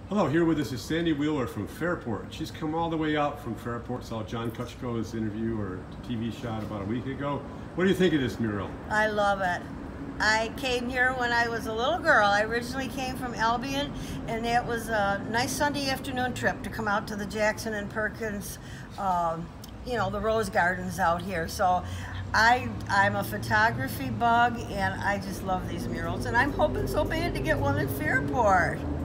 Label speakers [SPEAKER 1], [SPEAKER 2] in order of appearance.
[SPEAKER 1] Hello, here with us is Sandy Wheeler from Fairport. She's come all the way out from Fairport, saw John Kutchko's interview or TV shot about a week ago. What do you think of this mural?
[SPEAKER 2] I love it. I came here when I was a little girl. I originally came from Albion, and it was a nice Sunday afternoon trip to come out to the Jackson and Perkins, the Rose Gardens out here. So I'm a photography bug, and I just love these murals, and I'm hoping so bad to get one at Fairport.